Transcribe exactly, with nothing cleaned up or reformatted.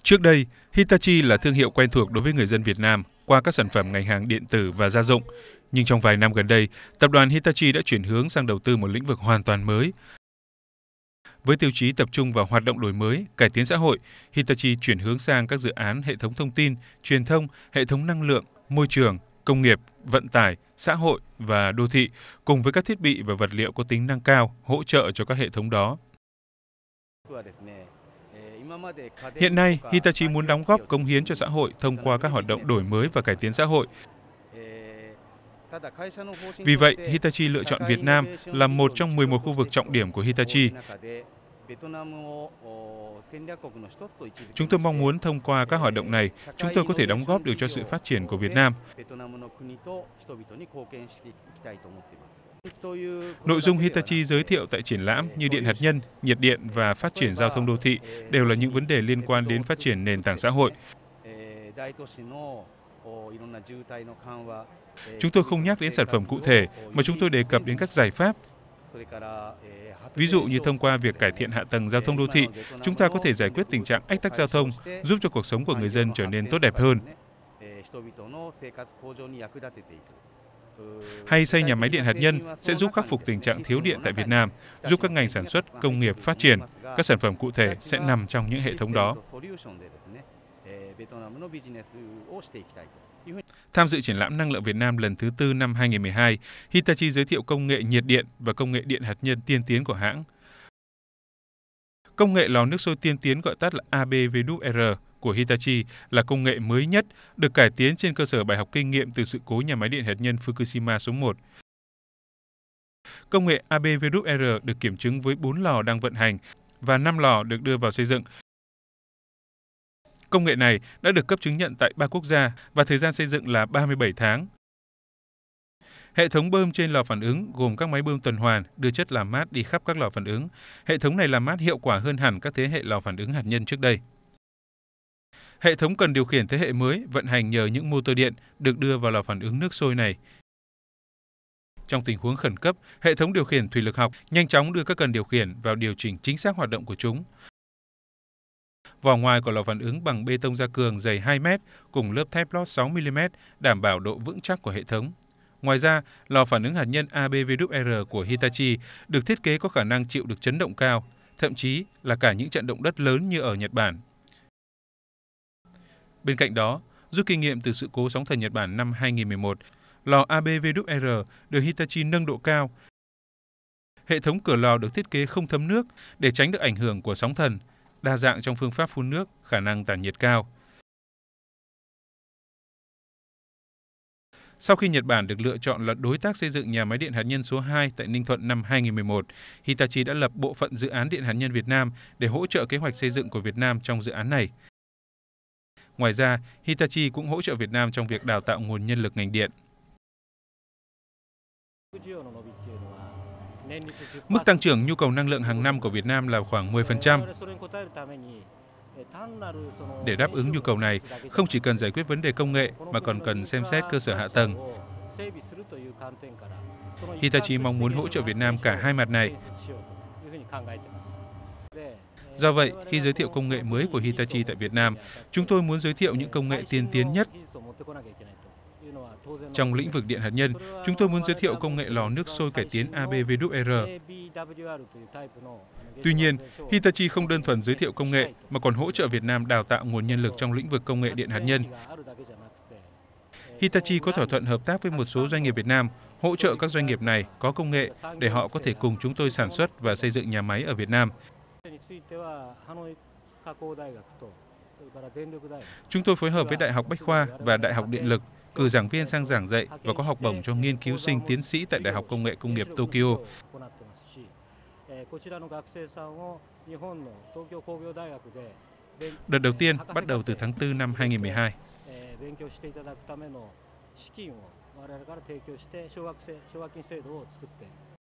Trước đây, Hitachi là thương hiệu quen thuộc đối với người dân Việt Nam qua các sản phẩm ngành hàng điện tử và gia dụng. Nhưng trong vài năm gần đây, tập đoàn Hitachi đã chuyển hướng sang đầu tư một lĩnh vực hoàn toàn mới. Với tiêu chí tập trung vào hoạt động đổi mới, cải tiến xã hội, Hitachi chuyển hướng sang các dự án hệ thống thông tin, truyền thông, hệ thống năng lượng, môi trường, công nghiệp, vận tải, xã hội và đô thị, cùng với các thiết bị và vật liệu có tính năng cao hỗ trợ cho các hệ thống đó. Hiện nay, Hitachi muốn đóng góp cống hiến cho xã hội thông qua các hoạt động đổi mới và cải tiến xã hội. Vì vậy, Hitachi lựa chọn Việt Nam là một trong mười một khu vực trọng điểm của Hitachi. Chúng tôi mong muốn thông qua các hoạt động này, chúng tôi có thể đóng góp được cho sự phát triển của Việt Nam. Nội dung Hitachi giới thiệu tại triển lãm như điện hạt nhân, nhiệt điện và phát triển giao thông đô thị đều là những vấn đề liên quan đến phát triển nền tảng xã hội. Chúng tôi không nhắc đến sản phẩm cụ thể, mà chúng tôi đề cập đến các giải pháp. Ví dụ như thông qua việc cải thiện hạ tầng giao thông đô thị, chúng ta có thể giải quyết tình trạng ách tắc giao thông, giúp cho cuộc sống của người dân trở nên tốt đẹp hơn. Hay xây nhà máy điện hạt nhân sẽ giúp khắc phục tình trạng thiếu điện tại Việt Nam, giúp các ngành sản xuất, công nghiệp phát triển. Các sản phẩm cụ thể sẽ nằm trong những hệ thống đó. Tham dự triển lãm năng lượng Việt Nam lần thứ tư năm hai nghìn không trăm mười hai, Hitachi giới thiệu công nghệ nhiệt điện và công nghệ điện hạt nhân tiên tiến của hãng. Công nghệ lò nước sôi tiên tiến gọi tắt là A B W R của Hitachi là công nghệ mới nhất, được cải tiến trên cơ sở bài học kinh nghiệm từ sự cố nhà máy điện hạt nhân Fukushima số một. Công nghệ A B W R được kiểm chứng với bốn lò đang vận hành và năm lò được đưa vào xây dựng. Công nghệ này đã được cấp chứng nhận tại ba quốc gia và thời gian xây dựng là ba mươi bảy tháng. Hệ thống bơm trên lò phản ứng gồm các máy bơm tuần hoàn đưa chất làm mát đi khắp các lò phản ứng. Hệ thống này làm mát hiệu quả hơn hẳn các thế hệ lò phản ứng hạt nhân trước đây. Hệ thống cần điều khiển thế hệ mới vận hành nhờ những motor điện được đưa vào lò phản ứng nước sôi này. Trong tình huống khẩn cấp, hệ thống điều khiển thủy lực học nhanh chóng đưa các cần điều khiển vào điều chỉnh chính xác hoạt động của chúng. Vỏ ngoài của lò phản ứng bằng bê tông gia cường dày hai mét cùng lớp thép lót sáu mi li mét đảm bảo độ vững chắc của hệ thống. Ngoài ra, lò phản ứng hạt nhân A B W R của Hitachi được thiết kế có khả năng chịu được chấn động cao, thậm chí là cả những trận động đất lớn như ở Nhật Bản. Bên cạnh đó, rút kinh nghiệm từ sự cố sóng thần Nhật Bản năm hai nghìn không trăm mười một, lò A B W R được Hitachi nâng độ cao. Hệ thống cửa lò được thiết kế không thấm nước để tránh được ảnh hưởng của sóng thần, đa dạng trong phương pháp phun nước, khả năng tản nhiệt cao. Sau khi Nhật Bản được lựa chọn là đối tác xây dựng nhà máy điện hạt nhân số hai tại Ninh Thuận năm hai nghìn không trăm mười một, Hitachi đã lập bộ phận dự án điện hạt nhân Việt Nam để hỗ trợ kế hoạch xây dựng của Việt Nam trong dự án này. Ngoài ra, Hitachi cũng hỗ trợ Việt Nam trong việc đào tạo nguồn nhân lực ngành điện. Mức tăng trưởng nhu cầu năng lượng hàng năm của Việt Nam là khoảng mười phần trăm. Để đáp ứng nhu cầu này, không chỉ cần giải quyết vấn đề công nghệ mà còn cần xem xét cơ sở hạ tầng. Hitachi mong muốn hỗ trợ Việt Nam cả hai mặt này. Do vậy, khi giới thiệu công nghệ mới của Hitachi tại Việt Nam, chúng tôi muốn giới thiệu những công nghệ tiên tiến nhất. Trong lĩnh vực điện hạt nhân, chúng tôi muốn giới thiệu công nghệ lò nước sôi cải tiến A B W R. Tuy nhiên, Hitachi không đơn thuần giới thiệu công nghệ mà còn hỗ trợ Việt Nam đào tạo nguồn nhân lực trong lĩnh vực công nghệ điện hạt nhân. Hitachi có thỏa thuận hợp tác với một số doanh nghiệp Việt Nam, hỗ trợ các doanh nghiệp này có công nghệ để họ có thể cùng chúng tôi sản xuất và xây dựng nhà máy ở Việt Nam. Chúng tôi phối hợp với Đại học Bách khoa và Đại học Điện lực, cử giảng viên sang giảng dạy và có học bổng cho nghiên cứu sinh tiến sĩ tại Đại học Công nghệ Công nghiệp Tokyo. Đợt đầu tiên bắt đầu từ tháng tư năm hai nghìn không trăm mười hai.